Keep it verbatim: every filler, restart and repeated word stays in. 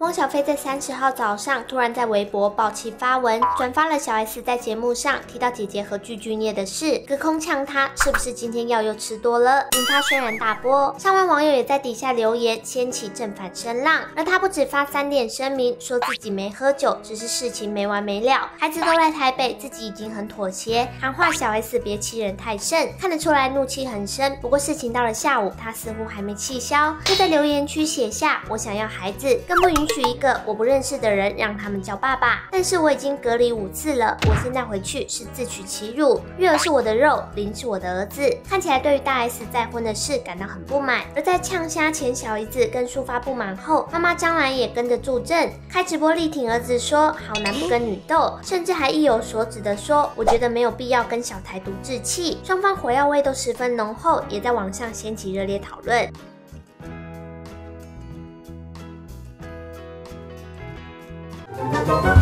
汪小菲在三十号早上突然在微博爆气发文，转发了小 S 在节目上提到姐姐和具俊晔的事，隔空呛她是不是今天药又吃多了，引发轩然大波。上万网友也在底下留言，掀起正反声浪。而她不止发三点声明，说自己没喝酒，只是事情没完没了，孩子都来台北，自己已经很妥协，喊话小 S 别欺人太甚，看得出来怒气很深。不过事情到了下午，她似乎还没气消，就在留言区写下：我想要孩子，更不允许娶一个我不认识的人，让他们叫爸爸。但是我已经隔离五次了，我现在回去是自取其辱。月儿是我的肉，林是我的儿子。看起来对于大 S 再婚的事感到很不满。而在呛虾前小姨子跟抒发不满后，妈妈张兰也跟着助阵，开直播力挺儿子说好男不跟女斗，甚至还意有所指的说，我觉得没有必要跟小台独置气。双方火药味都十分浓厚，也在网上掀起热烈讨论。 Thank you.